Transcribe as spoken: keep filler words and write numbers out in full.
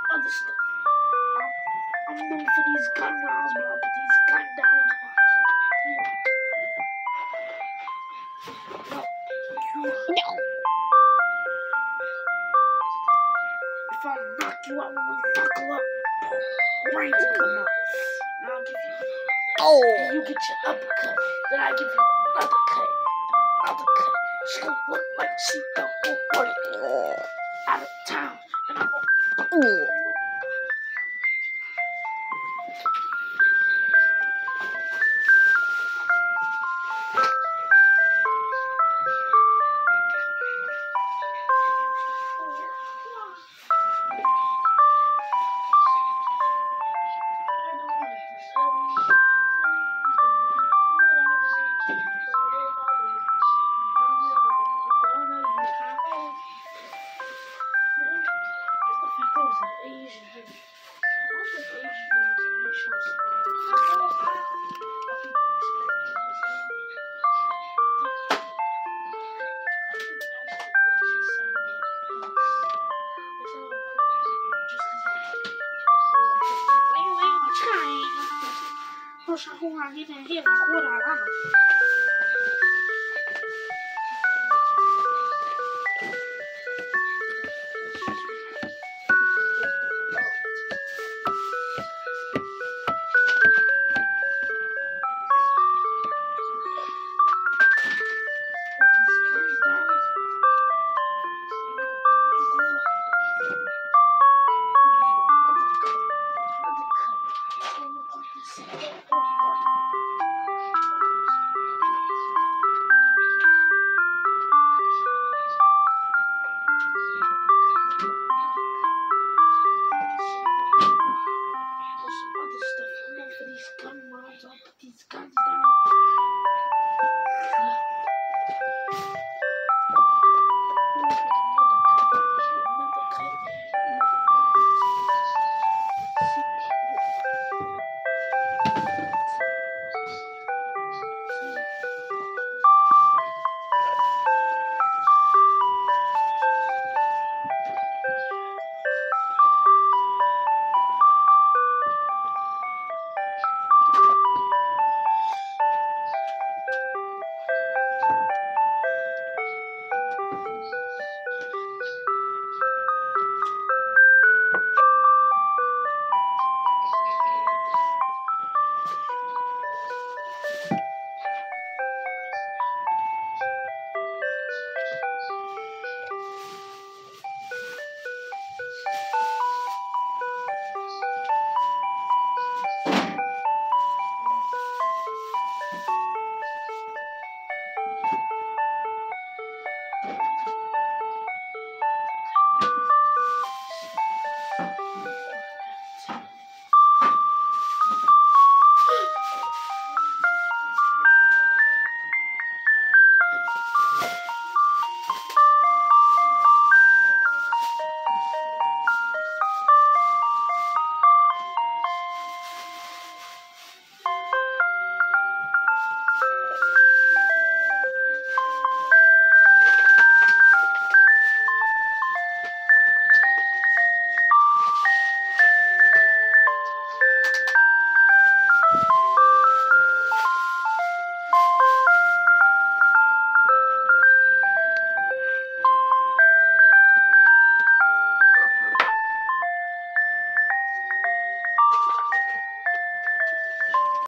other stuff. I'm, I'm known for these gun rounds, but I'll put these gun downs on you. No, you. No. If I knock you out when we knuckle up, brains will come out. And I'll give you. Oh. And you get your uppercut. Then I give you another cut. Another cut. She gonna look like she done work out of town. And I'm gonna. Ooh. 我上后面给点电话过来了。